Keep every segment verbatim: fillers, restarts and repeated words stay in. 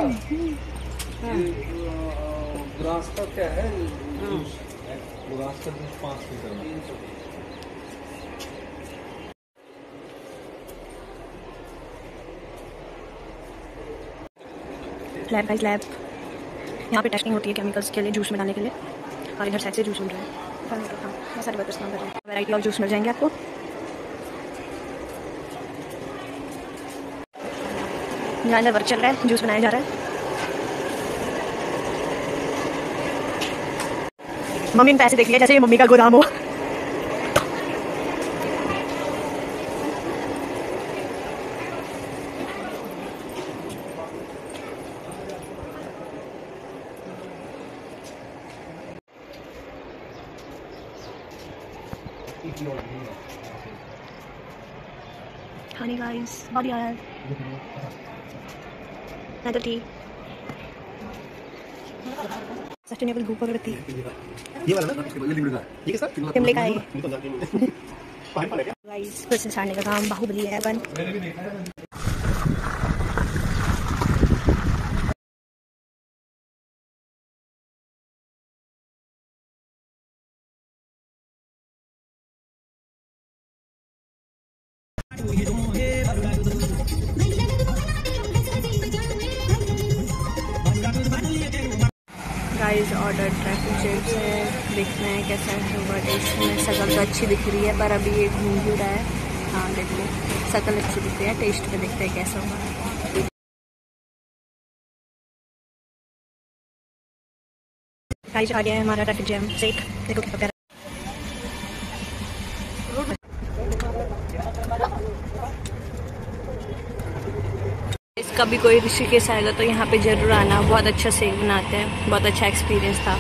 Grass का क्या है? ग्रास का जूस पाँच लीटर में। लैब गाइस लैब, यहाँ पे टेस्टिंग होती है केमिकल्स के लिए, जूस में डालने के लिए। और इधर साइड से जूस मिल रहा है। हाँ बहुत सारे वर्कर्स काम कर रहे हैं। वैरायटी ऑफ जूस मिल जाएंगे आपको। यहाँ अंदर वर्क चल रहा है, जूस बनाया जा रहा है। मम्मी ने पैसे देख लिए जैसे ये मम्मी का गोदाम हो। हनी गाइस बहुत यार मैं तो ठीक सस्टेनेबल भूख अगरबत्ती ये वाला ना ये कैसा शिमले का है गाइस। फिर से साड़ने का काम बाहुबली है अपन। गाइस ऑर्डर ट्रैफिक जेब से देखते हैं कैसा होगा टेस्ट में। शक्ल तो अच्छी दिख रही है पर अभी ये घूम भी रहा है। हाँ देखिए शक्ल अच्छी दिख रही है, टेस्ट पे देखते हैं कैसा होगा। गाइस आ गया है हमारा ट्रैफिक जैम सेक, देखो कितना प्यारा। कभी कोई ऋषिकेश आएगा तो यहाँ पे जरूर आना, बहुत अच्छा सेक बनाते हैं, बहुत अच्छा एक्सपीरियंस था।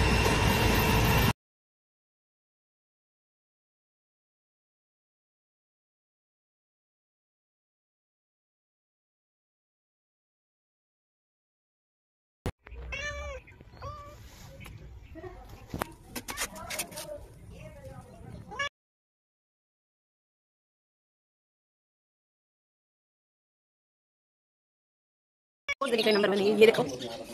नंबर वन ये देखो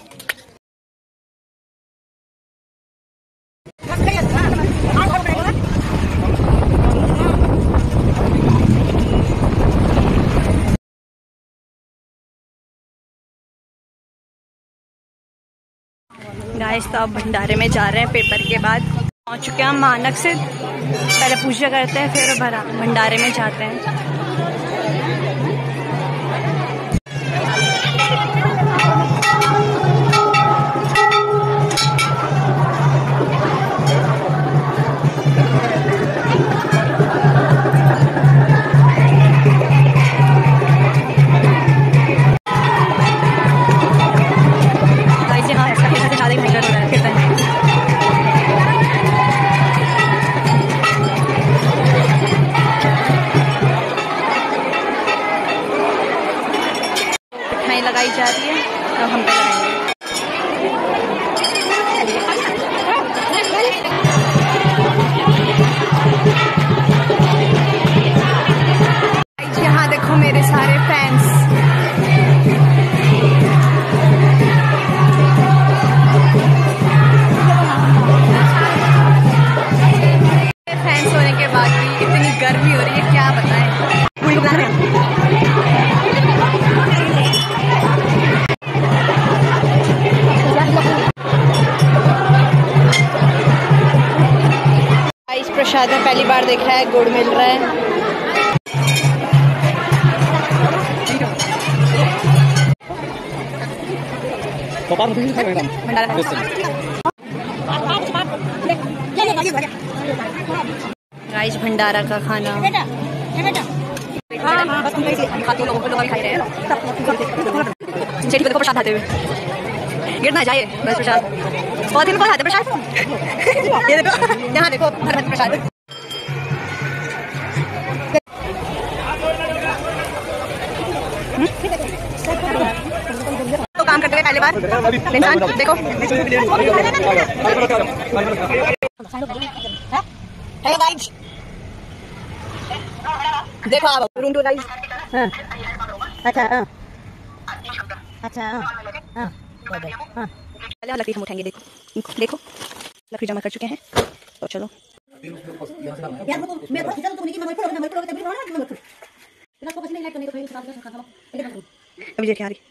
गाइस। तो अब भंडारे में जा रहे हैं पेपर के बाद। पहुंच चुके हैं हम मानक से, पहले पूजा करते हैं फिर भरा भंडारे में जाते हैं। लगाई जा रही है तो हम पे लगाएंगे। यहाँ देखो मेरे सारे फैंस। फैंस होने के बाद भी इतनी गर्मी हो रही है क्या बताएं। प्रसाद में पहली बार देख रहा है गुड़ मिल रहा है। गाइस भंडारा का खाना खाते लोगों को लोग खाई रहे हैं। देखो प्रसाद खाते हुए गिर ना जाए बस प्रसाद बहुत दिन बाद आते प्रसाद। ये देखो यहाँ देखो प्रसाद। तो काम करते हुए पहली बार इंसान देखो। हेलो गाइस देखो आप रूम टू गाइस। हाँ अच्छा हाँ अच्छा हाँ हाँ हाँ पहले लकड़ी हम उठाएंगे। देखो देखो लकड़ी जमा कर चुके हैं तो चलो अभी देखिए आ रही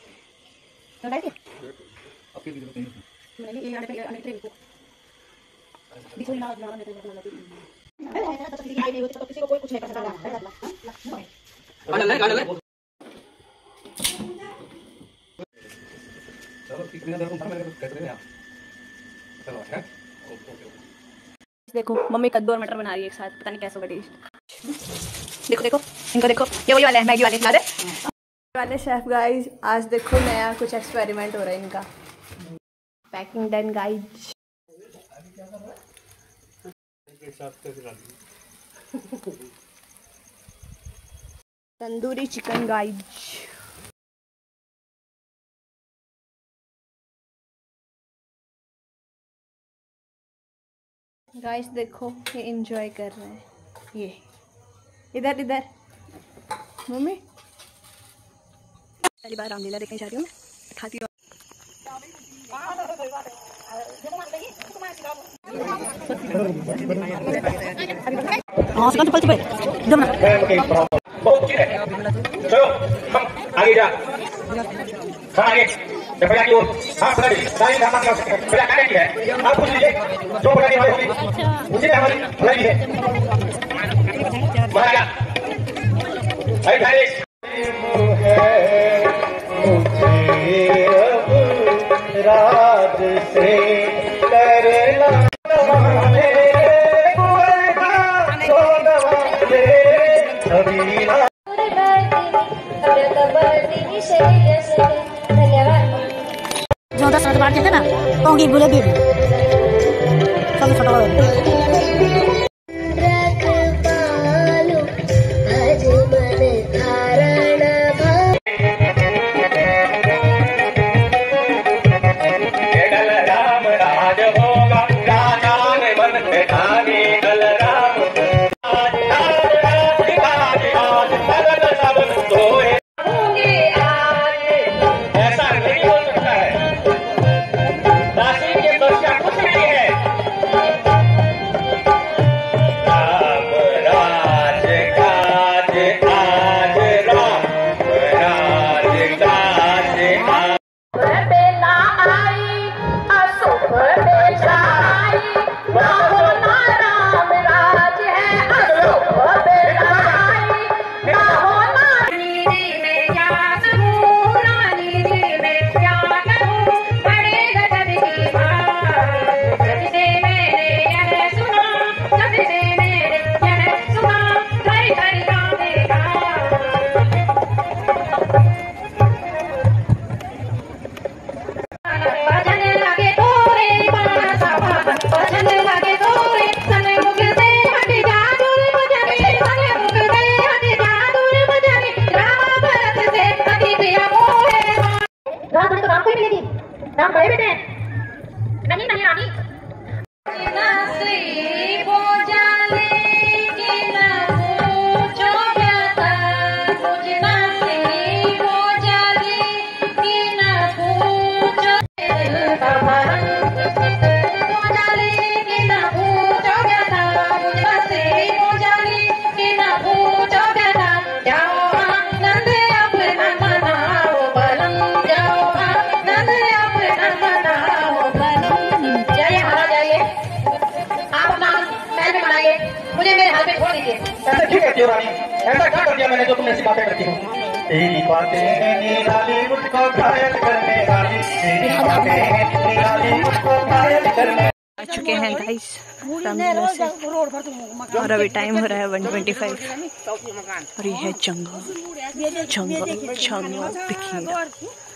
देखो मम्मी कद्दू और मटर बना रही है एक साथ, पता नहीं कैसा होगा टेस्ट। देखो देखो इनको देखो, ये वही वाले हैं मैगी वाले याद है वाले शेफ गाइस। आज देखो नया कुछ एक्सपेरिमेंट हो रहा है इनका। Packing done guys. Tandoori chicken guys. Guys देखो ये एंजॉय कर रहे हैं। ये इधर इधर मम्मी पहली बार रामलीला देखने जा रही हूँ मैं, खाती हूँ। हाँ सुन तो पल चुप एकदम ना चलो हम आगे जा हाँ आगे प्रजा की ओर हाँ प्रजा जी सारी धारणा की आवश्यकता है। प्रजा क्या कहती है आप पूछ लीजिए जो प्रजा की हमारी होगी उसी में हमारी भलाई है। महाराजा भाई भाई राज से करना जो दस मिनट बाद कहते ना होंगी बोले भी सब फोटो नाम बड़े बेटे नहीं नहीं रानी मुझे मेरे हाल में छोड़ दीजिए। ऐसा क्यों कहती हो रानी? ऐसा क्या कर दिया मैंने जो तुम ऐसी बातें करती हो? तेरी बातें निराली मुझको घायल करने वाली, तेरी बातें निराली मुझको घायल करने। आ चुके हैं गाइस रामलीला से और अभी टाइम हो रहा है वन ट्वेंटी फाइव और ये है जंगल जंगल जंगल बिखेरा।